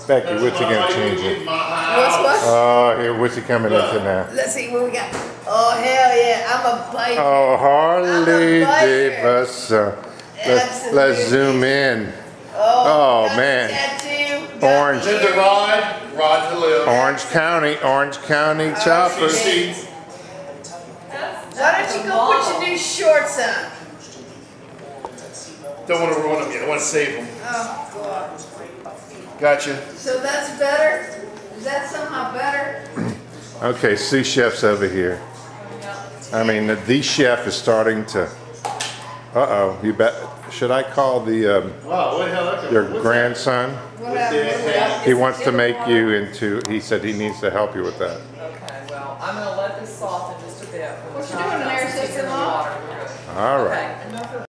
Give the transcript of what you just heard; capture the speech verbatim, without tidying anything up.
Becky, what's he gonna change it? What's what? Oh, here, what's he coming into now? Let's see what we got. Oh, hell yeah, I'm a biker. Oh, Harley I'm a biker. Davidson. Let's, let's zoom in. Oh, Oh, got man. the tattoo, got Orange. the Live to ear. ride, ride to live. Orange County, Orange County chopper. Seats. Why don't you go put your new shorts on? Don't want to ruin them yet. I want to save them. Oh, God. Gotcha. So that's better? Is that somehow better? Okay, sous chef's over here. I mean, the, the chef is starting to. Uh-oh, you bet. Should I call the um, Wow, what the hell? That's your what's grandson? What happened? He wants to make you into. He said he needs to help you with that. Okay, well, I'm gonna let this soften just a bit. What you doing there, sister-in-law? All right. Okay,